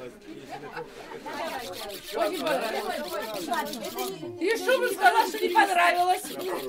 Очень понравилось. И что вы сказали, что не понравилось?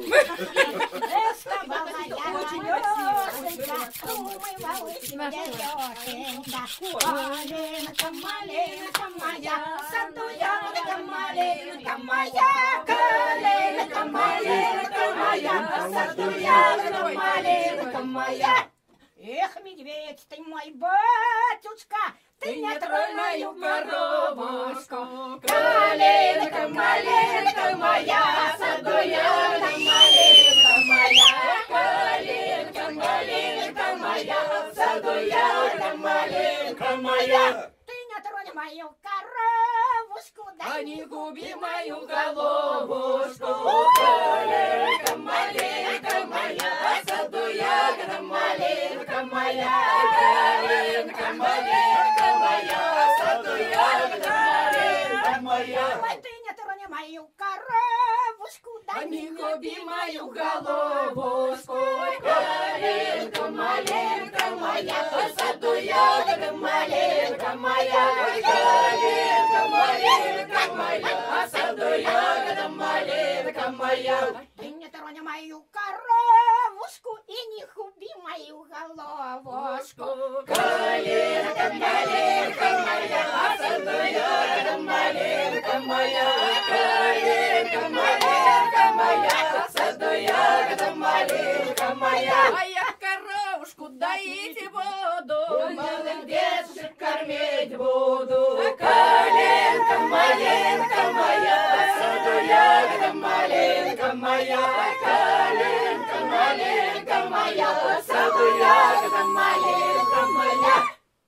Маленька, маленька моя, саду ягодка маленька моя, калинка маленька моя, саду ягодка маленька моя. Эх, медведь ты мой батюшка, ты не тронь мою коровушку. Калинка маленька моя, саду ягодка маленька моя, калинка маленька моя, саду ягодка маленька моя. Ты не тронь мою коровушку, да не губи мою головушку. Калинка маленька моя, саду ягодка маленька моя, калинка маленька моя, саду ягодка маленька моя. Ой, ты не тронь мою коровушку, да не губи мою головушку. Калинка маленька моя, саду ягодка маленька моя, калинка маленька моя, саду ягодка маленька моя. Ты не тронь мою коровушку и не губи мою головушку. Калинка маленька моя, саду ягодка маленька моя, калинка маленька моя, саду ягодка маленька моя. А я коровушку доить буду, Малых детишек кормить буду. Калинка маленька моя, саду ягодка маленька моя, калинка маленька моя, саду ягодка маленька моя.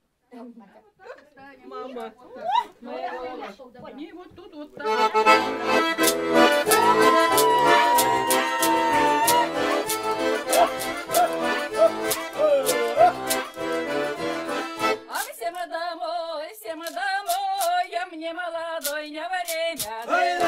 мама. И вот тут вот так. Все мы домой, я мне молодой, не время.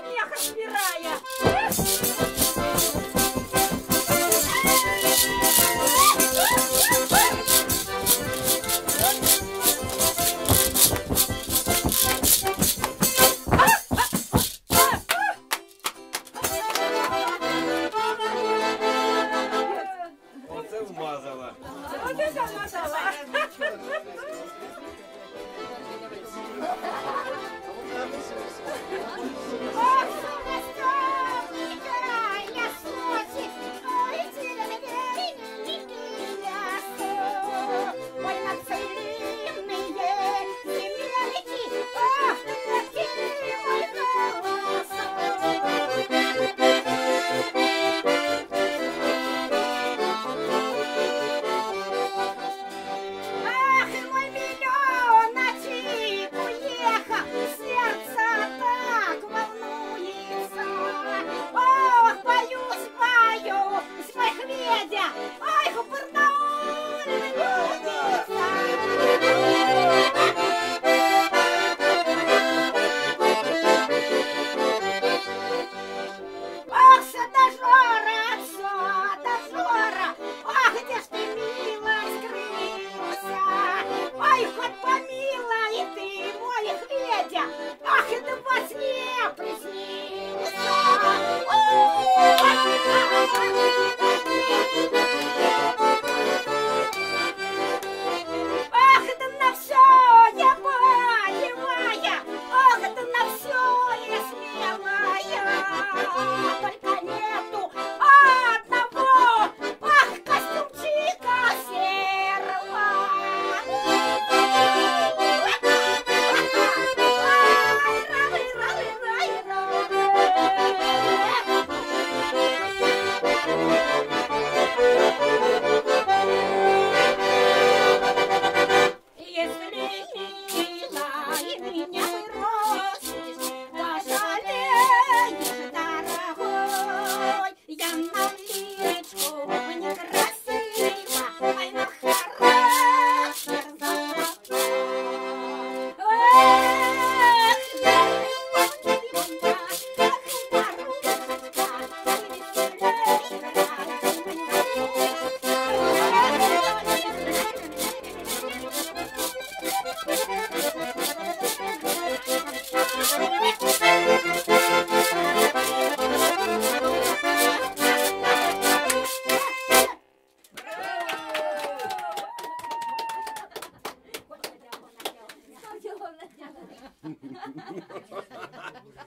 смеха смирая. Оце вмазала. Вот это мотала.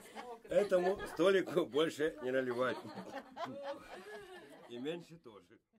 Этому столику больше не наливать. И меньше тоже.